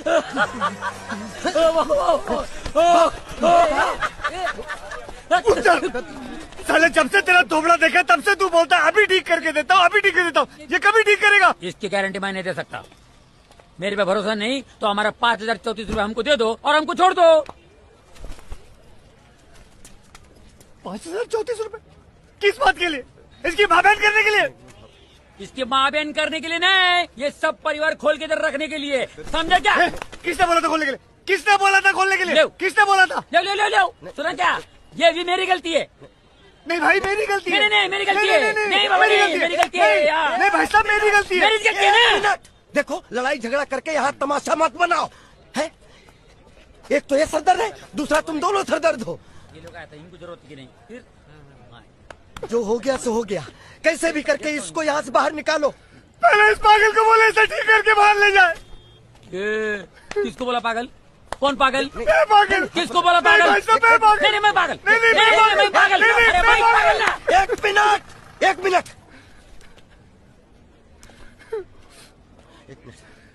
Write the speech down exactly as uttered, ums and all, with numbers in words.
साले जब से तेरा धोबड़ा देखा तब से तू बोलता है अभी ठीक करके देता हूँ, अभी ठीक कर देता हूँ। ये कभी ठीक करेगा? इसकी गारंटी मैं नहीं दे सकता। मेरे पे भरोसा नहीं तो हमारा पाँच हजार चौतीस रूपए हमको दे दो और हमको छोड़ दो। पाँच हजार चौतीस रूपए किस बात के लिए? इसकी माँ बहन करने के लिए? इसकी माँ बहन करने के लिए नहीं, ये सब परिवार खोल के इधर रखने के लिए, समझा क्या? किसने बोला था खोलने के लिए? किसने बोला था खोलने के लिए? किसने बोला था? ले ले ले ले सुना क्या? ये भी मेरी गलती है। नहीं भाई मेरी गलती है। नहीं नहीं मेरी गलती है। नहीं बाबा नहीं मेरी गलती है। नहीं भाई साहब मेरी गलती है। मेरी गलती है ना। देखो लड़ाई झगड़ा करके यहाँ तमाशा मत बनाओ है। एक तो ये सरदर्द है, दूसरा तुम दोनों सरदर्द हो। ये लोग आए थे, इनको जरूरत की नहीं। फिर जो हो गया सो हो गया, कैसे भी करके इसको यहाँ से बाहर निकालो। पहले इस पागल को बोले इसे ठीक करके बाहर ले जाए। किसको बोला पागल? कौन पागल? मैं पागल। किसको बोला पागल? मैं पागल। नहीं नहीं मैं पागल। नहीं नहीं मैं पागल। अरे भाई पागल ना। एक मिनट एक मिनट एक मिनट